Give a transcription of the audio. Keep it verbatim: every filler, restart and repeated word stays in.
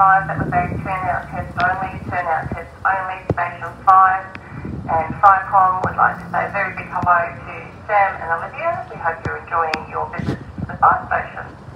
five. That was a turnout test only, turnout test only, station five. And Firecom would like to say a very big hello to Sam and Olivia. We hope you're enjoying your visit to the fire station.